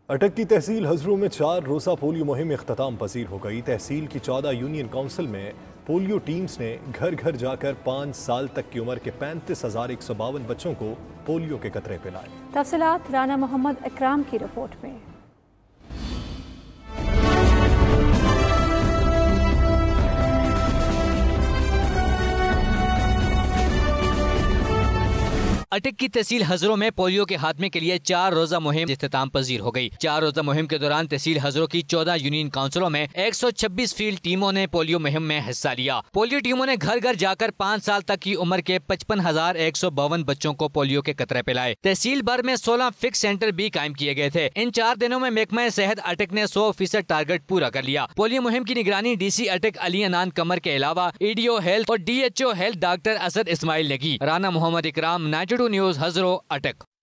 अटक की तहसील हजरों में 4 रोज़ा पोलियो मुहिम इख्तिताम पजीर हो गई। तहसील की 14 यूनियन काउंसिल में पोलियो टीम्स ने घर घर जाकर 5 साल तक की उम्र के 35,152 बच्चों को पोलियो के कतरे पिलाए। तफसीलात राना मोहम्मद इकराम की रिपोर्ट में। अटक की तहसील हजरों में पोलियो के खात्मे के लिए 4 रोजा मुहिम इख्तिताम पजीर हो गई। 4 रोजा मुहिम के दौरान तहसील हजरों की 14 यूनियन काउंसिलों में 126 फील्ड टीमों ने पोलियो मुहिम में हिस्सा लिया। पोलियो टीमों ने घर घर जाकर 5 साल तक की उम्र के 55,152 बच्चों को पोलियो के कतरे पिलाए। तहसील भर में 16 फिक्स सेंटर भी कायम किए गए थे। इन 4 दिनों में महकमा सेहत अटक ने 100% टारगेट पूरा कर लिया। पोलियो मुहिम की निगरानी DC अटक अली अनान कमर के अलावा EDO हेल्थ और DHO health doctor Asad Ismail ने की। राना मोहम्मद इकराम, 92 न्यूज़, हजरों, अटक।